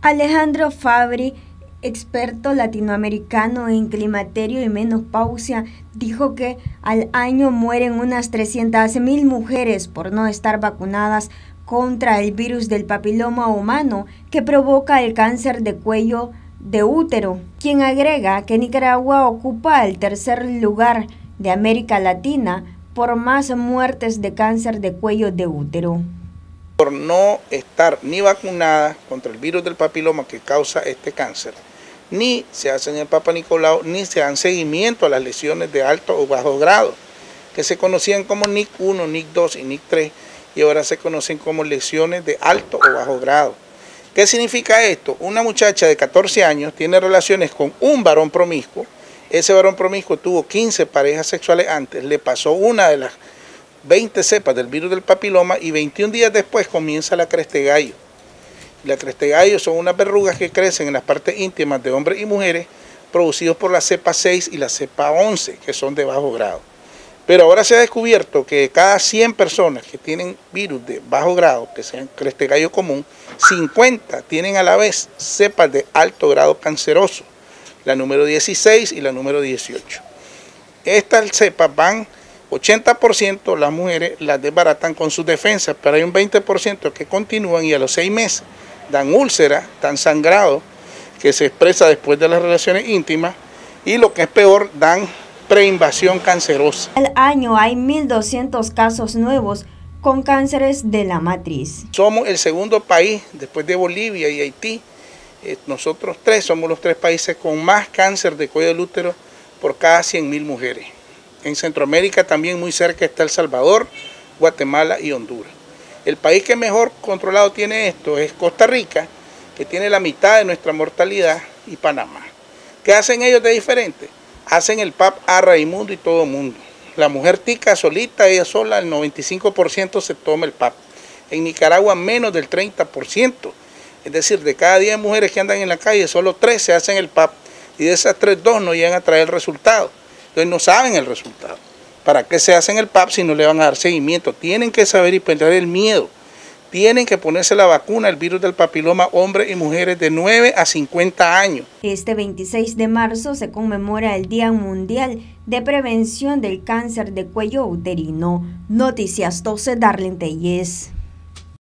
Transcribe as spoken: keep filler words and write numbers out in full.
Alejandro Fabri, experto latinoamericano en climaterio y menopausia, dijo que al año mueren unas trescientas mil mujeres por no estar vacunadas contra el virus del papiloma humano que provoca el cáncer de cuello de útero, quien agrega que Nicaragua ocupa el tercer lugar de América Latina por más muertes de cáncer de cuello de útero. Por no estar ni vacunada contra el virus del papiloma que causa este cáncer, ni se hacen el Papa Nicolau, ni se dan seguimiento a las lesiones de alto o bajo grado, que se conocían como N I C uno, N I C dos y N I C tres, y ahora se conocen como lesiones de alto o bajo grado. ¿Qué significa esto? Una muchacha de catorce años tiene relaciones con un varón promiscuo, ese varón promiscuo tuvo quince parejas sexuales antes, le pasó una de las veinte cepas del virus del papiloma y veintiún días después comienza la cresta de gallo. La cresta de gallo son unas verrugas que crecen en las partes íntimas de hombres y mujeres producidos por la cepa seis y la cepa once, que son de bajo grado. Pero ahora se ha descubierto que de cada cien personas que tienen virus de bajo grado, que sean cresta de gallo común, cincuenta tienen a la vez cepas de alto grado canceroso, la número dieciséis y la número dieciocho. Estas cepas van ochenta por ciento las mujeres las desbaratan con sus defensas, pero hay un veinte por ciento que continúan y a los seis meses dan úlceras, dan sangrado, que se expresa después de las relaciones íntimas, y lo que es peor, dan preinvasión cancerosa. Al año hay mil doscientos casos nuevos con cánceres de la matriz. Somos el segundo país, después de Bolivia y Haití, eh, nosotros tres somos los tres países con más cáncer de cuello del útero por cada cien mil mujeres. En Centroamérica también muy cerca está El Salvador, Guatemala y Honduras. El país que mejor controlado tiene esto es Costa Rica, que tiene la mitad de nuestra mortalidad, y Panamá. ¿Qué hacen ellos de diferente? Hacen el P A P a Raimundo y todo mundo. La mujer tica solita, ella sola, el noventa y cinco por ciento se toma el P A P. En Nicaragua menos del treinta por ciento. Es decir, de cada diez mujeres que andan en la calle, solo tres se hacen el P A P. Y de esas tres, dos no llegan a traer el resultado. Entonces no saben el resultado. ¿Para qué se hacen el P A P si no le van a dar seguimiento? Tienen que saber y perder el miedo. Tienen que ponerse la vacuna del virus del papiloma hombres y mujeres de nueve a cincuenta años. Este veintiséis de marzo se conmemora el Día Mundial de Prevención del Cáncer de Cuello Uterino. Noticias doce, Darlene Telles.